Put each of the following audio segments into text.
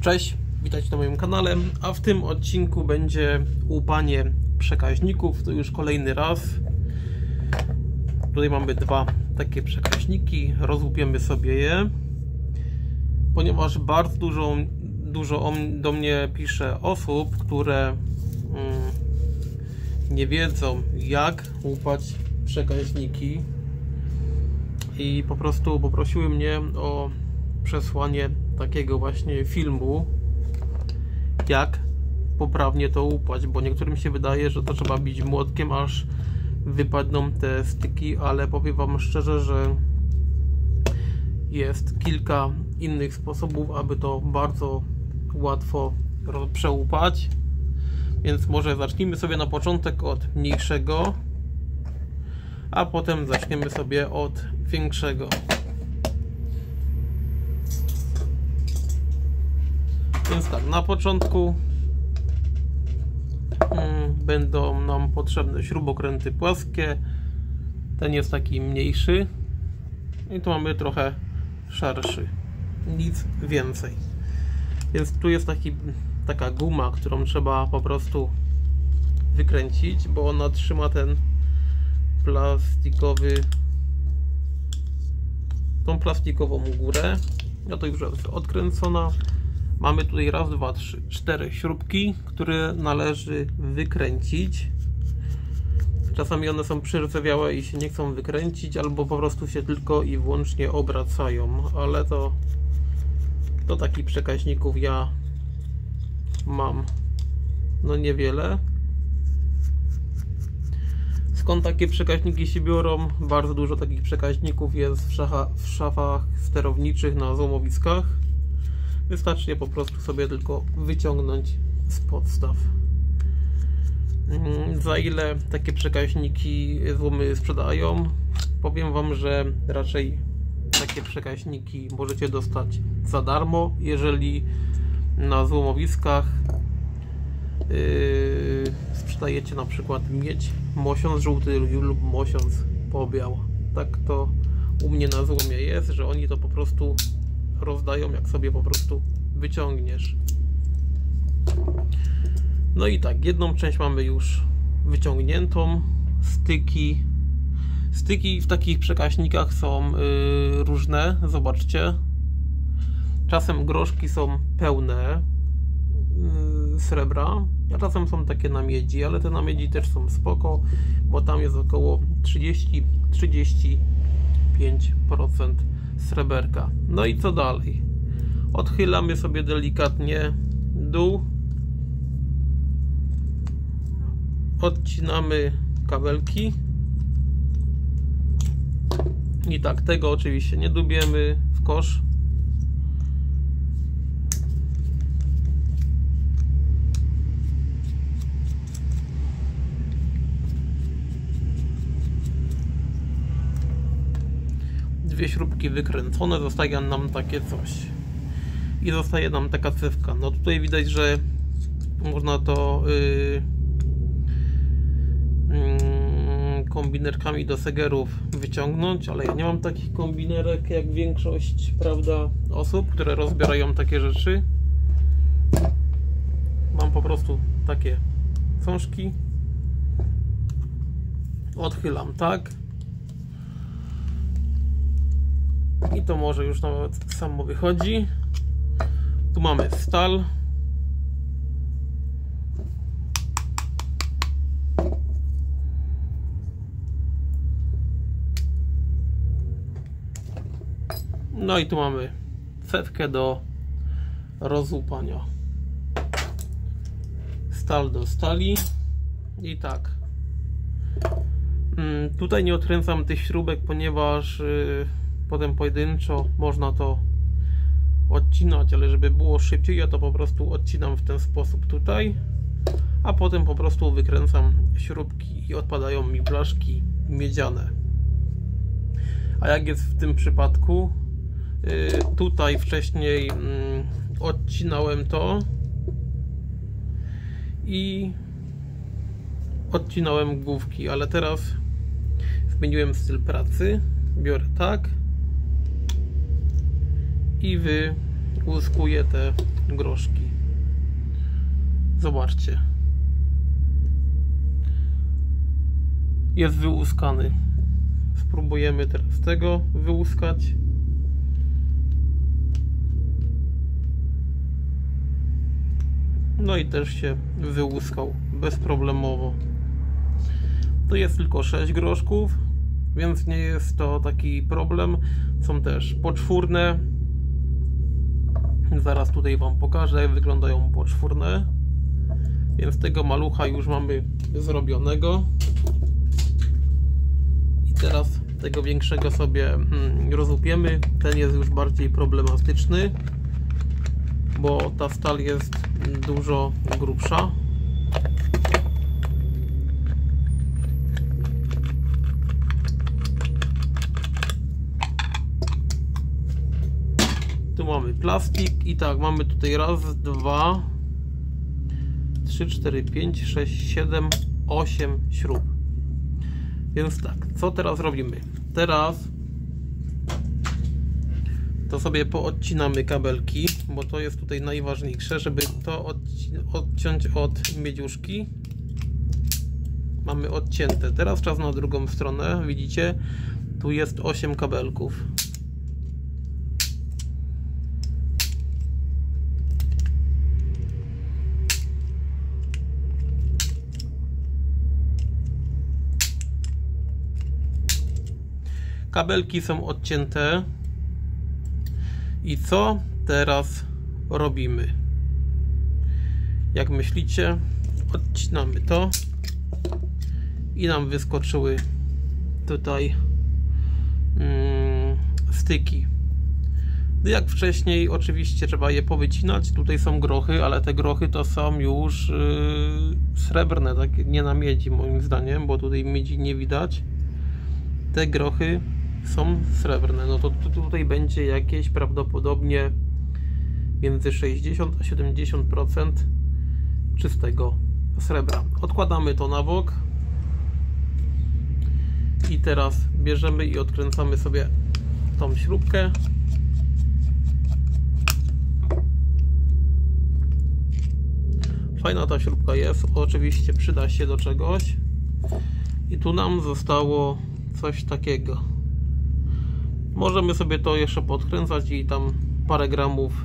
Cześć, witajcie na moim kanale, a w tym odcinku będzie łupanie przekaźników. To już kolejny raz. Tutaj mamy dwa takie przekaźniki, rozłupiemy sobie je, ponieważ bardzo dużo do mnie pisze osób, które nie wiedzą, jak łupać przekaźniki i po prostu poprosiły mnie o przesłanie takiego właśnie filmu, jak poprawnie to łupać, bo niektórym się wydaje, że to trzeba bić młotkiem, aż wypadną te styki, ale powiem wam szczerze, że jest kilka innych sposobów, aby to bardzo łatwo przełupać. Więc może zacznijmy sobie na początek od mniejszego, a potem zaczniemy sobie od większego. Więc tak, na początku będą nam potrzebne śrubokręty płaskie. Ten jest taki mniejszy i tu mamy trochę szerszy, nic więcej. Więc tu jest taka guma, którą trzeba po prostu wykręcić, bo ona trzyma ten tą plastikową górę. No to już jest odkręcona. Mamy tutaj raz, dwa, trzy, cztery śrubki, które należy wykręcić. Czasami one są przyrzewiałe i się nie chcą wykręcić, albo po prostu się tylko i wyłącznie obracają, ale to takich przekaźników ja mam no niewiele. Skąd takie przekaźniki się biorą? Bardzo dużo takich przekaźników jest w szafach sterowniczych na złomowiskach. Wystarczy je po prostu sobie tylko wyciągnąć z podstaw. Za ile takie przekaźniki złomy sprzedają? Powiem wam, że raczej takie przekaźniki możecie dostać za darmo, jeżeli na złomowiskach sprzedajecie na przykład miedź, mosiąc żółty lub mosiąc pobiał. Tak to u mnie na złomie jest, że oni to po prostu rozdają, jak sobie po prostu wyciągniesz. No i tak, jedną część mamy już wyciągniętą. Styki w takich przekaźnikach są różne, zobaczcie. Czasem groszki są pełne srebra, a czasem są takie na miedzi, ale te na miedzi też są spoko, bo tam jest około 30-35% sreberka. No i co dalej? Odchylamy sobie delikatnie dół, odcinamy kabelki i tak, tego oczywiście nie dubiemy w kosz. Dwie śrubki wykręcone, zostaje nam takie coś i zostaje nam taka cewka. No tutaj widać, że można to kombinerkami do segerów wyciągnąć, ale ja nie mam takich kombinerek jak większość, prawda, osób, które rozbierają takie rzeczy. Mam po prostu takie cążki, odchylam tak i to może już nawet samo wychodzi. Tu mamy stal. No i tu mamy cewkę do rozłupania. Stal do stali. I tak. Tutaj nie odkręcam tych śrubek, ponieważ potem pojedynczo można to odcinać, ale żeby było szybciej, ja to po prostu odcinam w ten sposób tutaj, a potem po prostu wykręcam śrubki i odpadają mi blaszki miedziane. A jak jest w tym przypadku, tutaj wcześniej odcinałem to i odcinałem główki, ale teraz zmieniłem styl pracy. Biorę tak i łuskuje te groszki. Zobaczcie. Jest wyłuskany. Spróbujemy teraz tego wyłuskać. No i też się wyłuskał bezproblemowo. To jest tylko 6 groszków, więc nie jest to taki problem. Są też poczwórne. Zaraz tutaj Wam pokażę, jak wyglądają poczwórne. Więc tego malucha już mamy zrobionego. I teraz tego większego sobie rozłupiemy. Ten jest już bardziej problematyczny, bo ta stal jest dużo grubsza. Tu mamy plastik i tak, mamy tutaj raz, 2, 3, 4, 5, 6, 7, 8 śrub. Więc tak, co teraz robimy? Teraz to sobie poodcinamy kabelki, bo to jest tutaj najważniejsze, żeby to odciąć od miedziuszki. Mamy odcięte. Teraz czas na drugą stronę. Widzicie? Tu jest 8 kabelków. Kabelki są odcięte. I co teraz robimy? Jak myślicie, odcinamy to i nam wyskoczyły tutaj styki. Jak wcześniej, oczywiście trzeba je powycinać. Tutaj są grochy, ale te grochy to są już srebrne, tak, nie na miedzi moim zdaniem, bo tutaj miedzi nie widać. Te grochy są srebrne, no to tutaj będzie jakieś prawdopodobnie między 60 a 70% czystego srebra. Odkładamy to na bok i teraz bierzemy i odkręcamy sobie tą śrubkę. Fajna ta śrubka jest, oczywiście przyda się do czegoś. I tu nam zostało coś takiego. Możemy sobie to jeszcze podkręcać i tam parę gramów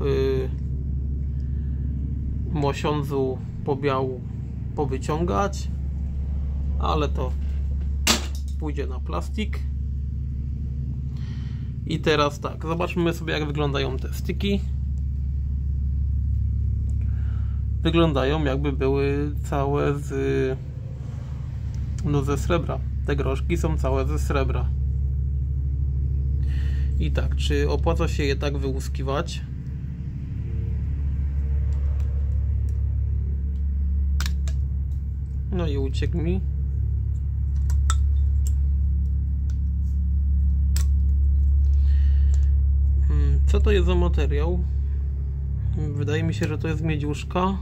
mosiądzu pobiału powyciągać, ale to pójdzie na plastik. I teraz tak, zobaczmy sobie, jak wyglądają te styki. Wyglądają, jakby były całe ze srebra. Te groszki są całe ze srebra. I tak, czy opłaca się je tak wyłuskiwać? No i uciekł mi. Co to jest za materiał? Wydaje mi się, że to jest miedziuszka.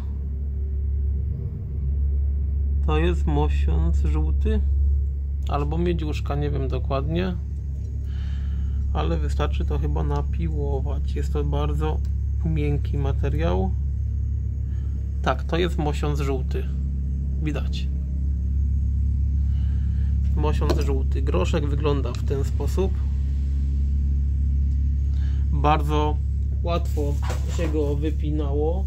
To jest mosiądz żółty albo miedziuszka, nie wiem dokładnie, ale wystarczy to chyba napiłować. Jest to bardzo miękki materiał. Tak, to jest mosiądz żółty. Widać. Mosiądz żółty. Groszek wygląda w ten sposób. Bardzo łatwo się go wypinało.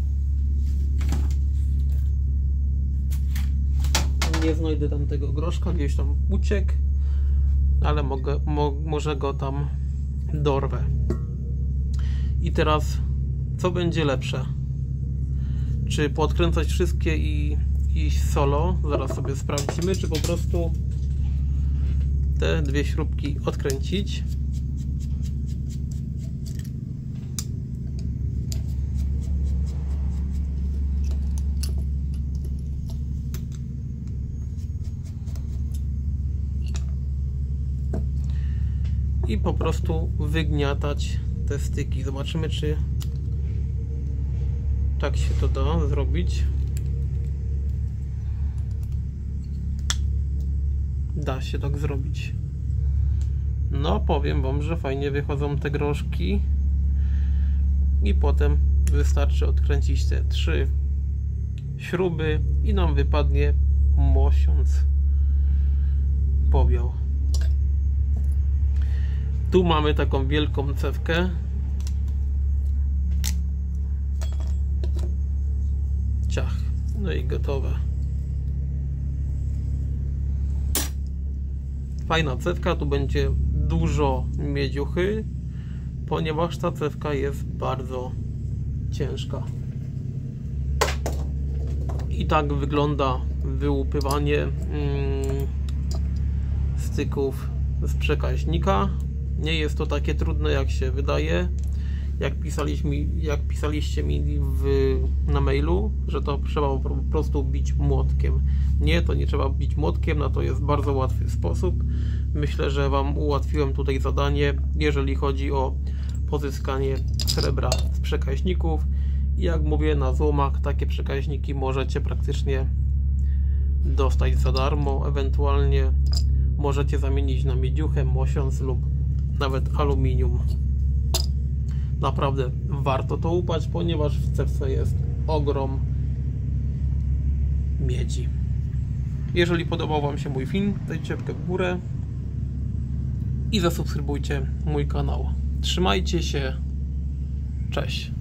Nie znajdę tam tego groszka, gdzieś tam uciekł, ale może go tam dorwę. I teraz co będzie lepsze? Czy podkręcać wszystkie i iść solo? Zaraz sobie sprawdzimy, czy po prostu te dwie śrubki odkręcić. I po prostu wygniatać te styki. Zobaczymy, czy tak się to da zrobić. Da się tak zrobić. No, powiem wam, że fajnie wychodzą te groszki. i potem wystarczy odkręcić te 3 śruby i nam wypadnie mosiąc powiał. Tu mamy taką wielką cewkę. Ciach. No i gotowe. Fajna cewka, tu będzie dużo miedziuchy, ponieważ ta cewka jest bardzo ciężka. I tak wygląda wyłupywanie styków z przekaźnika. Nie jest to takie trudne, jak się wydaje. Jak pisaliście mi na mailu, że to trzeba po prostu bić młotkiem. Nie, to nie trzeba bić młotkiem, na to jest bardzo łatwy sposób. Myślę, że Wam ułatwiłem tutaj zadanie, jeżeli chodzi o pozyskanie srebra z przekaźników. I jak mówię, na złomach takie przekaźniki możecie praktycznie dostać za darmo, ewentualnie możecie zamienić na miedziuchę, mosiąc lub nawet aluminium. Naprawdę warto to upać, ponieważ w cewce jest ogrom miedzi. Jeżeli podobał Wam się mój film, dajcie łapkę w górę i zasubskrybujcie mój kanał. Trzymajcie się, cześć!